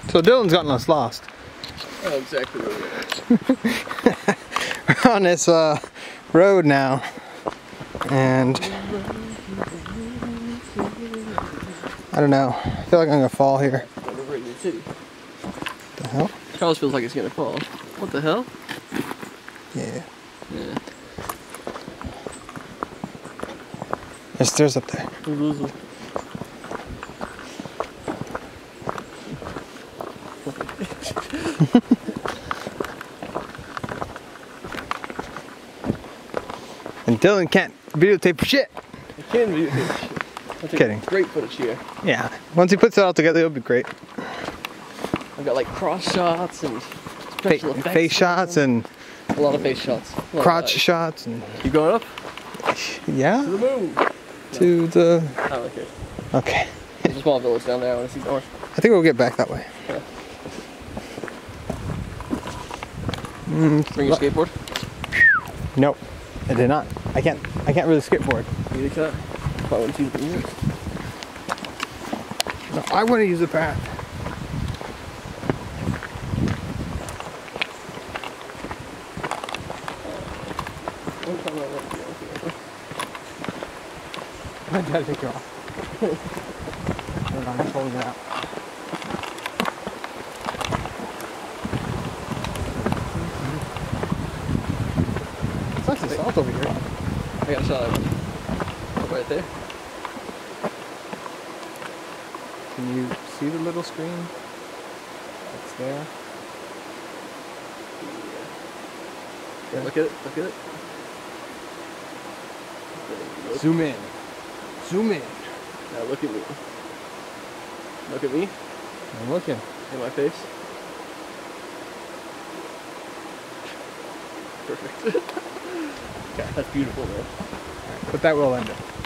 So Dylan's gotten us lost. Oh, exactly where We're on this road now, and I don't know. I feel like I'm gonna fall here. we're in the city. What the hell? Charles feels like it's gonna fall. What the hell? Yeah. Yeah. There's stairs up there. And Dylan can't videotape for shit. I can videotape shit. I'll take Kidding. Great footage here. Yeah. Once he puts it all together, it'll be great. I've got like cross shots and special effects. Face shots and A lot of face shots. crotch shots and You going up? yeah. To the moon. To the. I don't care. Okay. There's a small village down there. I want to see north. I think we'll get back that way. Yeah. Bring your skateboard. Nope. I did not. I can't really skateboard. You think that? Probably wouldn't see the music. No, I want to use the path. I gotta take you off. Hold on, I'm just holding it out. It's actually salt over here. I got a shot of it. Right there. Can you see the little screen that's there? Yeah, look at it. Look at it. Zoom in. Zoom in. Now look at me. Look at me. I'm looking. In my face. Perfect. Okay, that's beautiful, man. But that will end it.